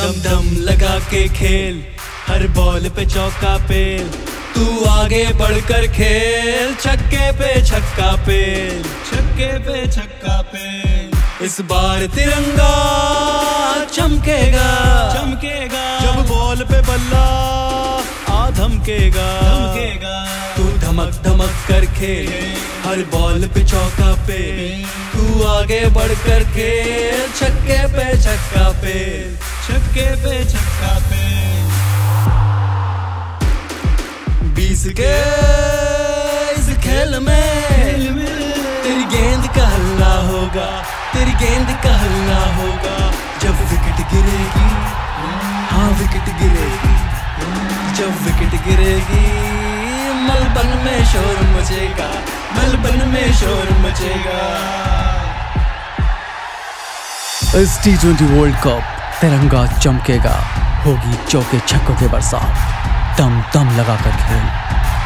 दम दम लगा के खेल, हर बॉल पे चौका पेल, तू आगे बढ़कर खेल, छक्के पे छक्का पेल, छक्के पे छक्का पेल। इस बार तिरंगा चमकेगा चमकेगा, जब बॉल पे बल्ला आ धमकेगा धमकेगा। तू धमक धमक कर खेल, हर बॉल पे चौका पे, तू आगे बढ़कर खेल, छक्के पे छक्का पेल, छक्के पे छक्का पेल। 20 के इस खेल में तेरी गेंद का हल्ला होगा, तेरी गेंद का हल्ला होगा। जब विकेट गिरेगी, हाँ विकेट गिरेगी, जब विकेट गिरेगी, मलबन में शोर मचेगा, मलबन में शोर मचेगा। इस T20 वर्ल्ड कप तिरंगा चमकेगा, होगी चौके छक्कों के बरसात, दम दम लगा कर खेल।